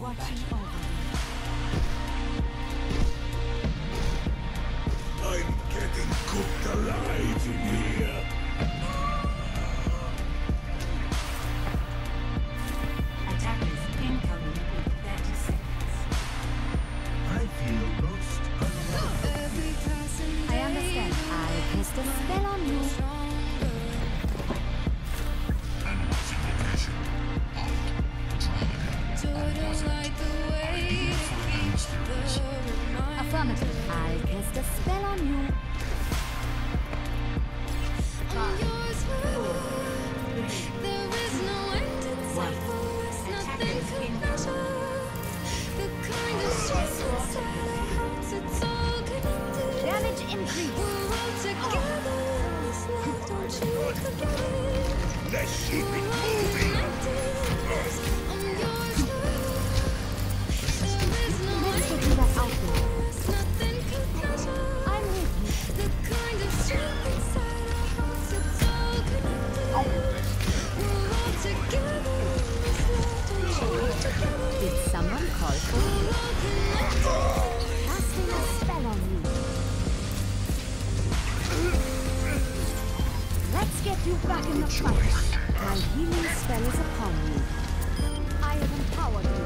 Watching over I'm getting cooked alive in here. attackers incoming in 30 seconds. I feel most I understand. I cast a spell on you. Affirmative. I'll cast a spell on you. Damage increase. Let's keep it moving. Let's get you back out there. I'm with you. Did someone call for me? Casting a spell on you. Let's get you back in the fight. My healing spell is upon you. I have empowered you.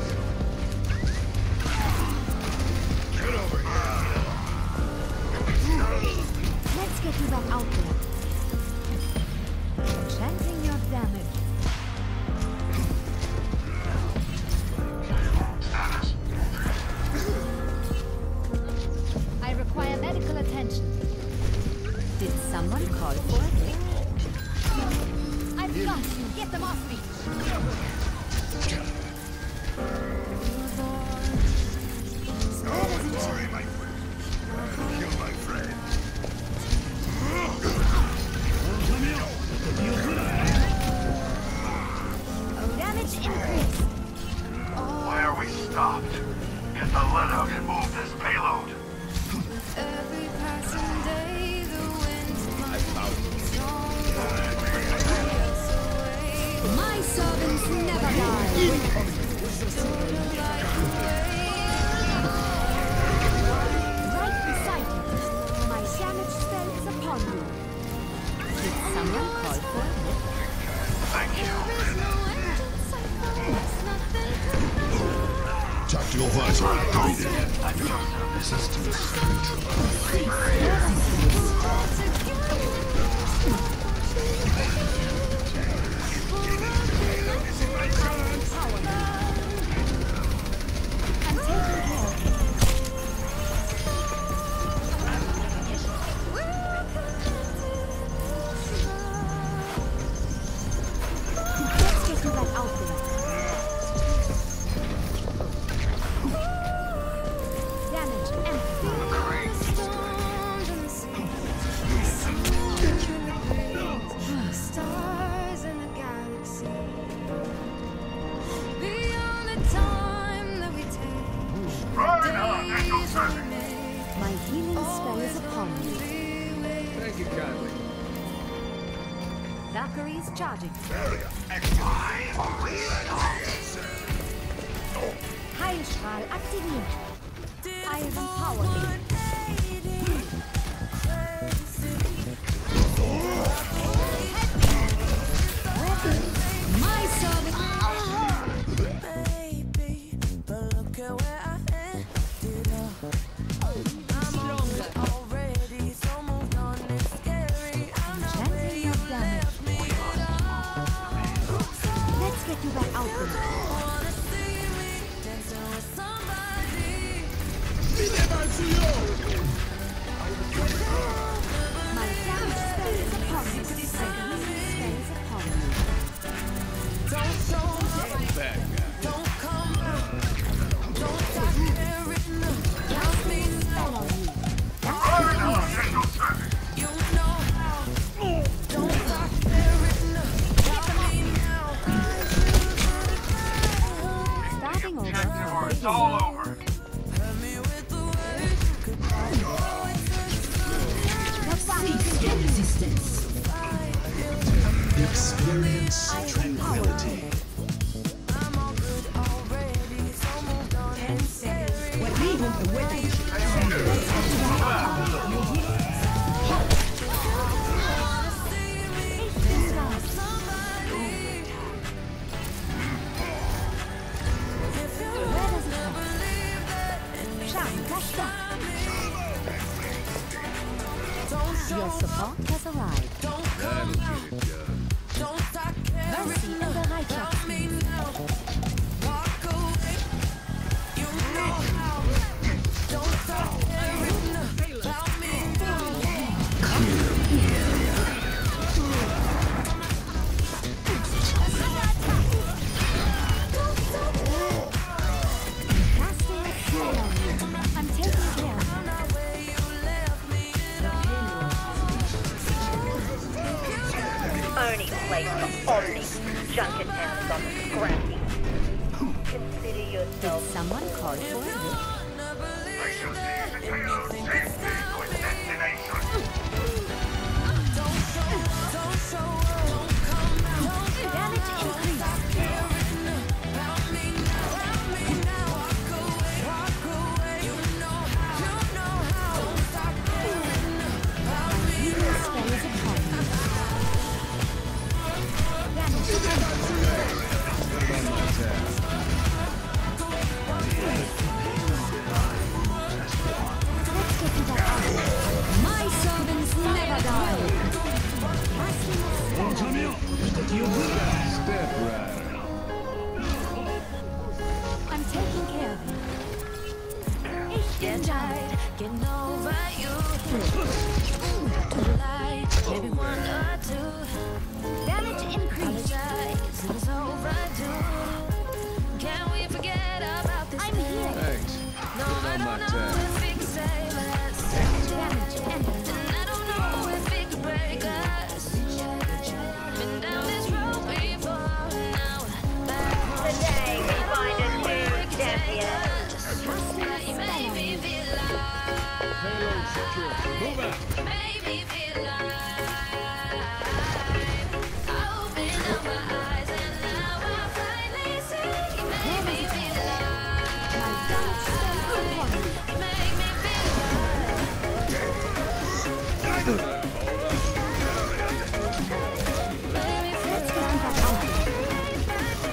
Get over here. Let's get you back out there. Chanting your damage. I require medical attention. Did someone call for it? I've got you. Get them off me. Sorry, my friend. Kill my friend. Damage increase. Why are we stopped? Get the lead out and move this payload. Every passing day, the winds My servants never die. Right beside you. My damage spell is upon you. Did someone call for it? Thank you. Tactical visor activated. Systems I'm taking care of you. Let's get you back out there. Damage empty. stars in the galaxy. Beyond the time that we take, right on, Echo days 7. we make. My healing spell is upon you. Thank you kindly. Valkyrie's charging. Why are we stopped? Heilstrahl aktiviert. I have empowered you. My servant. Baby, but look at where I ended up. I'm already so moved on, it's scary. I'm not Chanting where you your damage. left me at all. Let's get you back out there. Wanna see me dancing with somebody. My damage spell is upon you. My healing spell is upon you. Don't show me, Back guy. don't come out. Don't stop caring. Got me Spell on you. That's Right the on, clear. Echo 7. you know how. Don't stop caring. Got me now. Starting over. It's all over. Hurt me with the words. Resistance. Experience tranquility. I'm all good already. So Your support has arrived. That'll get it done. Mercy in Bereitschaft. Casting a spell on you. I'm taking care of Only place for oddly junket hands on the scrappy. Consider you. yourself Did someone call for it? I shall see the tail send me to its destination. Damage increased. Healing spell is upon you. Damage Let's get to that outlet. My servants never die. Casting a spell. Step rider. I'm taking care of you. Ich bin died. Getting over you. Light, maybe one or two. Damage increased. Apologize, it was overdue. Can we forget about this? I'm here. Thanks. No, I on my don't know tab. if we can save us. Damage ended. And I don't know if it could break us. Been down this road before. Now back home. today we find a new champion. You made me feel Payload secure. Move out. made me feel alive. I opened up my eyes and now I finally see. You made me feel alive. My damage spell upon you. You make me feel alive. Let's get to that outlet.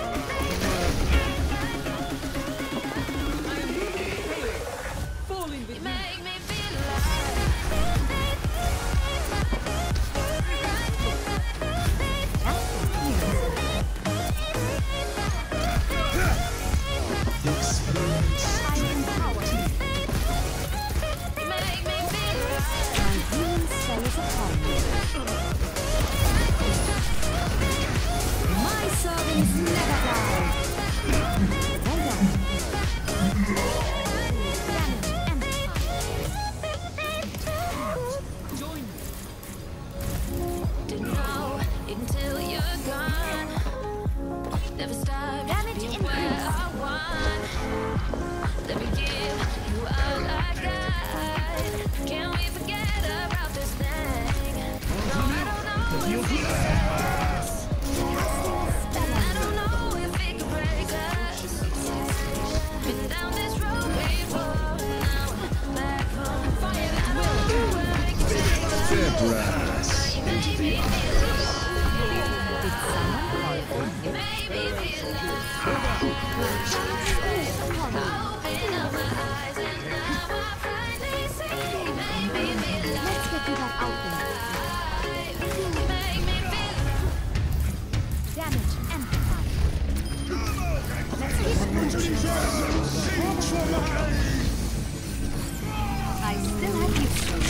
You make me feel alive. I am power. You make me feel alive. My healing spell is upon you. My servants never die. Well done. Damage ended. Didn't know until you're gone. Never stop Damage being where increased. I want. Let me give you all I got. Can we forget about this thing? No, I don't know if we us. I don't know if it could break us. Been down this road before. Now back home. Fire, I don't know where it can take us. Step rider. You made me feel alive. Did someone call for it? You made me feel alive. Upon you. Open up my eyes and now I finally see. You made me feel Let's get to that outlet. alive. You make me feel Damage amplified. Let's keep it moving. Where does your luck go? I still have you.